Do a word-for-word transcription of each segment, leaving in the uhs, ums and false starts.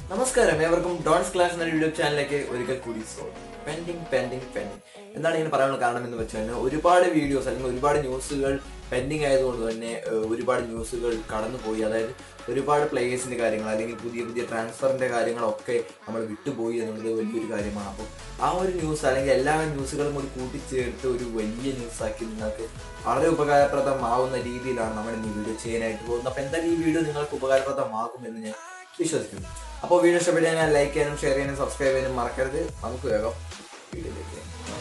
നമസ്കാരം, ഏവർക്കും dawns class എന്ന യൂട്യൂബ് ചാനലിലേക്ക് ഒരിക്കൽ കൂടി സ്വാഗതം. പെൻഡിങ് പെൻഡിങ് പെൻഡിങ് എന്താണ് ഇങ്ങനെ പറയാനുള്ള കാരണം എന്ന് വെച്ചാൽ ഒരുപാട് വീഡിയോസ് അല്ലെങ്കിൽ ഒരുപാട് ന്യൂസുകൾ പെൻഡിങ് ആയതുകൊണ്ട് തന്നെ ഒരുപാട് ന്യൂസുകൾ കടന്നുപോയി. അതായത് ഒരുപാട് പ്ലേയേഴ്സിന്റെ കാര്യങ്ങൾ അല്ലെങ്കിൽ പുതിയ പുതിയ ട്രാൻസ്ഫറിന്റെ കാര്യങ്ങളൊക്കെ നമ്മൾ വിട്ടുപോയി എന്നുള്ളത് വലിയൊരു കാര്യമാണ്. അപ്പോൾ ആ ഒരു ന്യൂസ് അല്ലെങ്കിൽ എല്ലാ ന്യൂസുകളും കൂടി കൂട്ടിച്ചേർത്ത് ഒരു വലിയ ന്യൂസാക്കി നിങ്ങൾക്ക് വളരെ ഉപകാരപ്രദമാവുന്ന രീതിയിലാണ് നമ്മൾ ഇന്ന് വീഡിയോ ചെയ്യാനായിട്ട് പോകുന്നത്. അപ്പോൾ എന്തായാലും ഈ വീഡിയോ നിങ്ങൾക്ക് ഉപകാരപ്രദമാകുമെന്ന് ഞാൻ വിശ്വസിക്കുന്നു. അപ്പോൾ വീഡിയോ ഇഷ്ടപ്പെട്ട് ഞാൻ ലൈക്ക് ചെയ്യാനും ഷെയർ ചെയ്യാനും സബ്സ്ക്രൈബ് ചെയ്യാനും മറക്കരുത്. നമുക്ക് വേഗം വീഡിയോയിലേക്ക്.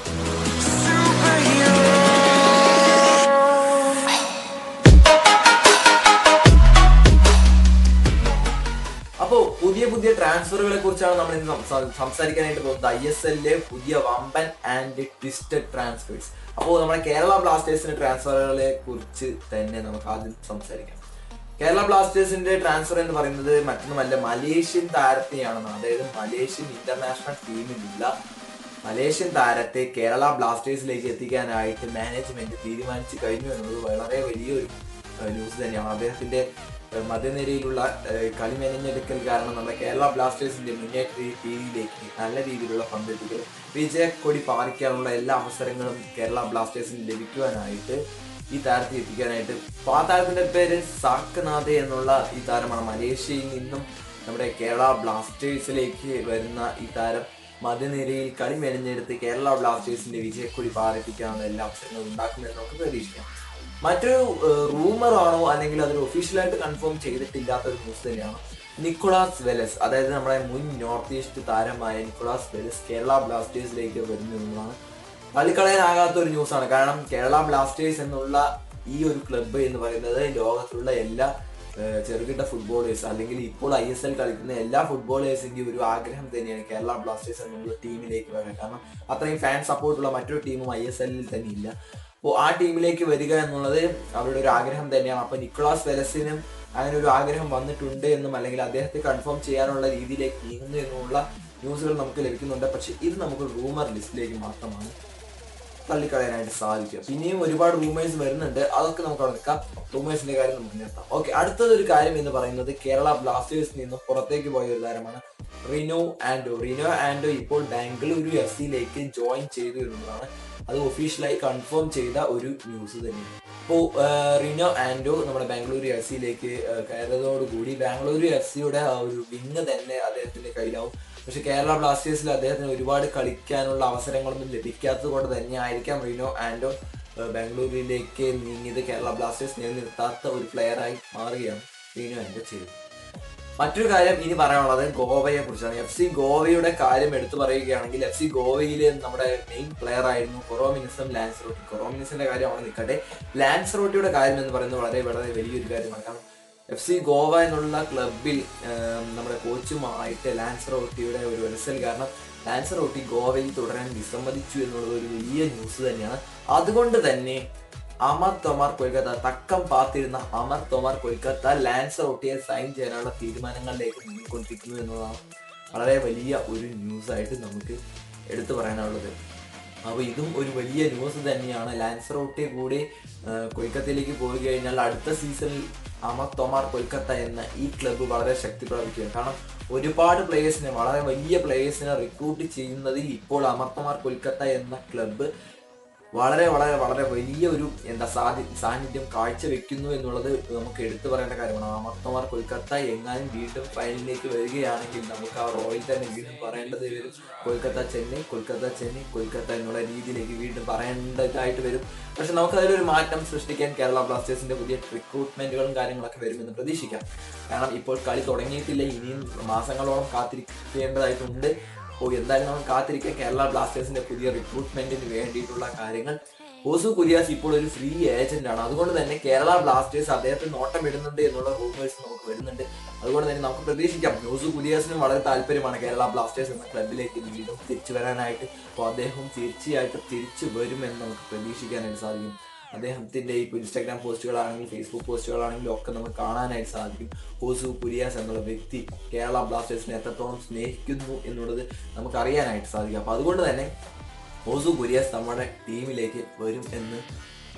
അപ്പോൾ പുതിയ പുതിയ ട്രാൻസ്ഫറുകളെ കുറിച്ചാണ് നമ്മൾ ഇന്ന് സംസാരിക്കാനായിട്ട് പോകുന്നത്. ഐ എസ് എല്ലിലെ പുതിയ വമ്പൻ ആൻഡ് ട്വിസ്റ്റഡ് ട്രാൻസ്ഫേഴ്സ്. അപ്പോൾ നമ്മുടെ കേരള ബ്ലാസ്റ്റേഴ്സിന്റെ ട്രാൻസ്ഫറുകളെ കുറിച്ച് തന്നെ നമുക്ക് ആദ്യം സംസാരിക്കാം. കേരള ബ്ലാസ്റ്റേഴ്സിന്റെ ട്രാൻസ്ഫർ എന്ന് പറയുന്നത് മറ്റൊന്നുമല്ല, മലേഷ്യൻ താരത്തെയാണെന്ന്. അതായത് മലേഷ്യൻ ഇന്റർനാഷണൽ ടീമിലുള്ള മലേഷ്യൻ താരത്തെ കേരള ബ്ലാസ്റ്റേഴ്സിലേക്ക് എത്തിക്കാനായിട്ട് മാനേജ്മെന്റ് തീരുമാനിച്ചു കഴിഞ്ഞു എന്നുള്ളത് വളരെ വലിയൊരു ന്യൂസ് തന്നെയാണ്. അദ്ദേഹത്തിന്റെ മധ്യനിരയിലുള്ള കളി മെനഞ്ഞെടുക്കൽ കാരണം നമ്മുടെ കേരള ബ്ലാസ്റ്റേഴ്സിന്റെ മുന്നേറ്റ രീതിയിലേക്ക് നല്ല രീതിയിലുള്ള പങ്കെടുക്കൽ വിജയക്കൊടി പാറിക്കാനുള്ള എല്ലാ അവസരങ്ങളും കേരള ബ്ലാസ്റ്റേഴ്സിന് ലഭിക്കുവാനായിട്ട് ഈ താരത്തെ എത്തിക്കാനായിട്ട് ആ താരത്തിന്റെ പേര് സാക്കനാഥെ എന്നുള്ള ഈ താരമാണ്. മലേഷ്യയിൽ നിന്നും നമ്മുടെ കേരള ബ്ലാസ്റ്റേഴ്സിലേക്ക് വരുന്ന ഈ താരം മധ്യനിരയിൽ കളി മെനഞ്ഞെടുത്ത് കേരള ബ്ലാസ്റ്റേഴ്സിന്റെ വിജയക്കൊടി പാറിപ്പിക്കാനുള്ള എല്ലാ അവസരങ്ങളും ഉണ്ടാക്കുമെന്ന് നമുക്ക് പ്രതീക്ഷിക്കാം. മറ്റൊരു റൂമർ ആണോ അല്ലെങ്കിൽ അതൊരു ഒഫീഷ്യലായിട്ട് കൺഫേം ചെയ്തിട്ടില്ലാത്ത ഒരു ന്യൂസ് തന്നെയാണ് നിക്കോളാസ് വെലസ്. അതായത് നമ്മുടെ മുൻ നോർത്ത് ഈസ്റ്റ് താരമായ നിക്കോളാസ് വെലസ് കേരള ബ്ലാസ്റ്റേഴ്സിലേക്ക് വരുന്നു എന്നതാണ് തള്ളിക്കളയാനാകാത്ത ഒരു ന്യൂസാണ്. കാരണം കേരള ബ്ലാസ്റ്റേഴ്സ് എന്നുള്ള ഈ ഒരു ക്ലബ്ബ് എന്ന് പറയുന്നത് ലോകത്തുള്ള എല്ലാ ചെറുകിട ഫുട്ബോളേഴ്സ് അല്ലെങ്കിൽ ഇപ്പോൾ ഐ എസ് എൽ കളിക്കുന്ന എല്ലാ ഫുട്ബോളേഴ്സിന്റെ ഒരു ആഗ്രഹം തന്നെയാണ് കേരള ബ്ലാസ്റ്റേഴ്സ് എന്നുള്ള ടീമിലേക്ക് വരാൻ. കാരണം അത്രയും ഫാൻ സപ്പോർട്ടുള്ള മറ്റൊരു ടീമും ഐ എസ് എല്ലിൽ തന്നെ ഇല്ല. അപ്പോൾ ആ ടീമിലേക്ക് വരിക എന്നുള്ളത് അവരുടെ ഒരു ആഗ്രഹം തന്നെയാണ്. അപ്പൊ നിക്കോളാസ് വെലസിനും അങ്ങനെ ഒരു ആഗ്രഹം വന്നിട്ടുണ്ട് എന്നും അല്ലെങ്കിൽ അദ്ദേഹത്തെ കൺഫേം ചെയ്യാനുള്ള രീതിയിലേക്ക് നീങ്ങുന്നു എന്നുള്ള ന്യൂസുകൾ നമുക്ക് ലഭിക്കുന്നുണ്ട്. പക്ഷെ ഇത് നമുക്ക് റൂമർ ലിസ്റ്റിലേക്ക് മാത്രമാണ് തള്ളിക്കളയാനായിട്ട് സാധിക്കും. പിന്നെയും ഒരുപാട് റൂമേഴ്സ് വരുന്നുണ്ട്, അതൊക്കെ നമുക്ക് അവിടെ നിൽക്കാം. റൂമേഴ്സിന്റെ കാര്യം നമുക്ക് നിർത്താം. ഓക്കെ, അടുത്തതൊരു കാര്യം എന്ന് പറയുന്നത് കേരള ബ്ലാസ്റ്റേഴ്സിൽ നിന്നും പുറത്തേക്ക് പോയ ഒരു താരമാണ് റിനോ ആൻഡോ. റിനോ ആൻഡോ ഇപ്പോൾ ബാംഗ്ലൂരു എഫ് സിയിലേക്ക് ജോയിൻ ചെയ്തു എന്നുള്ളതാണ്. അത് ഒഫീഷ്യലായി കൺഫേം ചെയ്ത ഒരു ന്യൂസ് തന്നെയാണ്. ഇപ്പോൾ റിനോ ആൻഡോ നമ്മുടെ ബാംഗ്ലൂരു എഫ് സിയിലേക്ക് കയറിയതോടുകൂടി ബാംഗ്ലൂരു എഫ് സിയുടെ ആ ഒരു വിങ് തന്നെ അദ്ദേഹത്തിന്റെ കയ്യിലാവും. പക്ഷെ കേരള ബ്ലാസ്റ്റേഴ്സിൽ അദ്ദേഹത്തിന് ഒരുപാട് കളിക്കാനുള്ള അവസരങ്ങളൊന്നും ലഭിക്കാത്തത് കൊണ്ട് തന്നെ ആയിരിക്കാം റിനോ ആൻഡോ ബാംഗ്ലൂരിലേക്ക് നീങ്ങിയത്. കേരള ബ്ലാസ്റ്റേഴ്സ് നിലനിർത്താത്ത ഒരു പ്ലെയറായി മാറുകയാണ് റിനോ ആൻഡോ ചെയ്തത്. മറ്റൊരു കാര്യം ഇനി പറയാനുള്ളത് ഗോവയെ കുറിച്ചാണ്. എഫ് സി ഗോവയുടെ കാര്യം എടുത്തു പറയുകയാണെങ്കിൽ എഫ് സി ഗോവയിലെ നമ്മുടെ മെയിൻ പ്ലെയർ ആയിരുന്നു കൊറോമിനിസം ലാൻസറോട്ടി. കൊറോമിനിസിന്റെ കാര്യം അവിടെ നിൽക്കട്ടെ, ലാൻസറോട്ടിയുടെ കാര്യം എന്ന് പറയുന്നത് വളരെ വളരെ വലിയൊരു കാര്യമാണ്. കാരണം എഫ് സി ഗോവ എന്നുള്ള ക്ലബിൽ നമ്മുടെ കോച്ചുമായിട്ട് ലാൻസറോട്ടിയുടെ ഒരു വരസൽ കാരണം ലാൻസറോട്ടി ഗോവയിൽ തുടരാൻ വിസമ്മതിച്ചു എന്നുള്ളത് ഒരു വലിയ ന്യൂസ് തന്നെയാണ്. അതുകൊണ്ട് തന്നെ അമർ തോമാർ കൊൽക്കത്ത തക്കം പാത്തിരുന്ന അമർ തോമാർ കൊൽക്കത്ത ലാൻസറോട്ടിയെ സൈൻ ചെയ്യാനുള്ള തീരുമാനങ്ങളിലേക്ക് നീങ്ങിക്കൊണ്ടിരിക്കുന്നു എന്നുള്ളതാണ് വളരെ വലിയ ഒരു ന്യൂസായിട്ട് നമുക്ക് എടുത്തു പറയാനുള്ളത്. അപ്പോൾ ഇതും ഒരു വലിയ ന്യൂസ് തന്നെയാണ്. ലാൻസറോട്ടിയെ കൂടി കൊൽക്കത്തയിലേക്ക് പോയി കഴിഞ്ഞാൽ അടുത്ത സീസണിൽ അമർ തോമാർ കൊൽക്കത്ത എന്ന ഈ ക്ലബ്ബ് വളരെ ശക്തി പ്രാപിക്കുകയാണ്. കാരണം ഒരുപാട് പ്ലേയേഴ്സിനെ വളരെ വലിയ പ്ലേയേഴ്സിനെ റിക്രൂട്ട് ചെയ്യുന്നതിൽ ഇപ്പോൾ അമർ തോമാർ കൊൽക്കത്ത എന്ന ക്ലബ്ബ് വളരെ വളരെ വളരെ വലിയ ഒരു എന്താ സാധി സാന്നിധ്യം കാഴ്ചവെക്കുന്നു എന്നുള്ളത് നമുക്ക് എടുത്തു പറയേണ്ട കാര്യമാണ്. അമർ തോമാർ കൊൽക്കത്ത എങ്ങാനും വീണ്ടും ഫൈനലിലേക്ക് വരികയാണെങ്കിൽ നമുക്ക് ആ റോയിൽ തന്നെ വീണ്ടും പറയേണ്ടത് വരും. കൊൽക്കത്ത ചെന്നൈ കൊൽക്കത്ത ചെന്നൈ കൊൽക്കത്ത എന്നുള്ള രീതിയിലേക്ക് വീണ്ടും പറയേണ്ടതായിട്ട് വരും. പക്ഷെ നമുക്ക് അതിലൊരു മാറ്റം സൃഷ്ടിക്കാൻ കേരള ബ്ലാസ്റ്റേഴ്സിന്റെ പുതിയ റിക്രൂട്ട്മെന്റുകളും കാര്യങ്ങളൊക്കെ വരുമെന്ന് പ്രതീക്ഷിക്കാം. കാരണം ഇപ്പോൾ കളി തുടങ്ങിയിട്ടില്ല, ഇനിയും മാസങ്ങളോളം കാത്തിരിക്കേണ്ടതായിട്ടുണ്ട്. അപ്പോൾ എന്തായാലും നമ്മൾ കാത്തിരിക്കുക കേരള ബ്ലാസ്റ്റേഴ്സിന്റെ പുതിയ റിക്രൂട്ട്മെന്റിന് വേണ്ടിയിട്ടുള്ള കാര്യങ്ങൾ. ഓസു കുര്യാസ് ഇപ്പോൾ ഒരു ഫ്രീ ഏജന്റ് ആണ്. അതുകൊണ്ട് തന്നെ കേരള ബ്ലാസ്റ്റേഴ്സ് അദ്ദേഹത്തിന് നോട്ടം ഇടുന്നുണ്ട് എന്നുള്ള റൂമേഴ്സ് നമുക്ക് വരുന്നുണ്ട്. അതുകൊണ്ട് തന്നെ നമുക്ക് പ്രതീക്ഷിക്കാം ഓസു കുര്യാസിനും വളരെ താല്പര്യമാണ് കേരള ബ്ലാസ്റ്റേഴ്സ് എന്ന ക്ലബിലേക്ക് വീണ്ടും തിരിച്ചു വരാനായിട്ട്. അപ്പോൾ അദ്ദേഹം തീർച്ചയായിട്ടും തിരിച്ചു വരുമെന്ന് നമുക്ക് പ്രതീക്ഷിക്കാനായിട്ട് സാധിക്കും. അദ്ദേഹത്തിന്റെ ഇപ്പോൾ ഇൻസ്റ്റാഗ്രാം പോസ്റ്റുകളാണെങ്കിലും ഫേസ്ബുക്ക് പോസ്റ്റുകളാണെങ്കിലും ഒക്കെ നമുക്ക് കാണാനായിട്ട് സാധിക്കും. ഓസു കുര്യാസ് എന്നുള്ള വ്യക്തി കേരള ബ്ലാസ്റ്റേഴ്സിനെ എത്രത്തോളം സ്നേഹിക്കുന്നു എന്നുള്ളത് നമുക്ക് അറിയാനായിട്ട് സാധിക്കും. അപ്പോൾ അതുകൊണ്ട് തന്നെ ഓസു കുര്യാസ് നമ്മുടെ ടീമിലേക്ക് വരും എന്ന്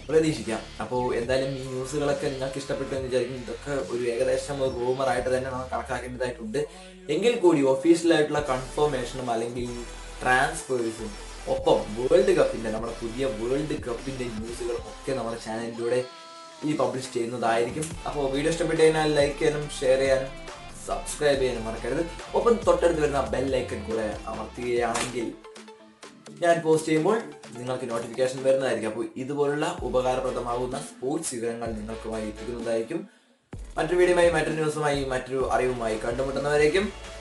പ്രതീക്ഷിക്കാം. അപ്പോൾ എന്തായാലും ഈ ന്യൂസുകളൊക്കെ നിങ്ങൾക്ക് ഇഷ്ടപ്പെട്ടു എന്ന് വിചാരിക്കും. ഇതൊക്കെ ഒരു ഏകദേശം ഒരു റൂമറായിട്ട് തന്നെ നമ്മൾ കണക്കാക്കേണ്ടതായിട്ടുണ്ട്. എങ്കിൽ കൂടി ഒഫീഷ്യലായിട്ടുള്ള കൺഫർമേഷനും അല്ലെങ്കിൽ ട്രാൻസ്ഫേഴ്സും ഒപ്പം വേൾഡ് കപ്പിൻ്റെ നമ്മുടെ പുതിയ വേൾഡ് കപ്പിൻ്റെ ന്യൂസുകളും ഒക്കെ നമ്മുടെ ചാനലിലൂടെ ഈ പബ്ലിഷ് ചെയ്യുന്നതായിരിക്കും. അപ്പോൾ വീഡിയോ ഇഷ്ടപ്പെട്ടു കഴിഞ്ഞാൽ ലൈക്ക് ചെയ്യാനും ഷെയർ ചെയ്യാനും സബ്സ്ക്രൈബ് ചെയ്യാനും മറക്കരുത്. ഒപ്പം തൊട്ടടുത്ത് വരുന്ന ബെൽ ഐക്കൺ കൂടെ അമർത്തുകയാണെങ്കിൽ ഞാൻ പോസ്റ്റ് ചെയ്യുമ്പോൾ നിങ്ങൾക്ക് നോട്ടിഫിക്കേഷൻ വരുന്നതായിരിക്കും. അപ്പോൾ ഇതുപോലുള്ള ഉപകാരപ്രദമാകുന്ന സ്പോർട്സ് വിവരങ്ങൾ നിങ്ങൾക്കുമായി എത്തിക്കുന്നതായിരിക്കും. മറ്റൊരു വീഡിയോയുമായി മറ്റൊരു ന്യൂസുമായി മറ്റൊരു അറിവുമായി കണ്ടുമുട്ടുന്നവരേക്കും